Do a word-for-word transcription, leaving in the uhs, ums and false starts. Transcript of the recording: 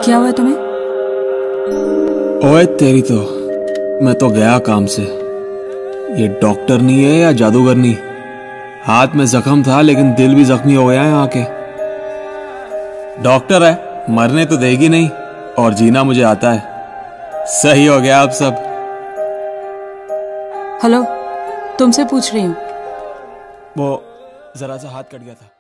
क्या हुआ तुम्हें? ओए तेरी तो, मैं तो गया काम से। ये डॉक्टर नहीं है या जादूगर नहीं। हाथ में जख्म था लेकिन दिल भी जख्मी हो गया है आके। डॉक्टर है, मरने तो देगी नहीं और जीना मुझे आता है। सही हो गया अब सब। हेलो, तुमसे पूछ रही हूँ। वो जरा सा हाथ कट गया था।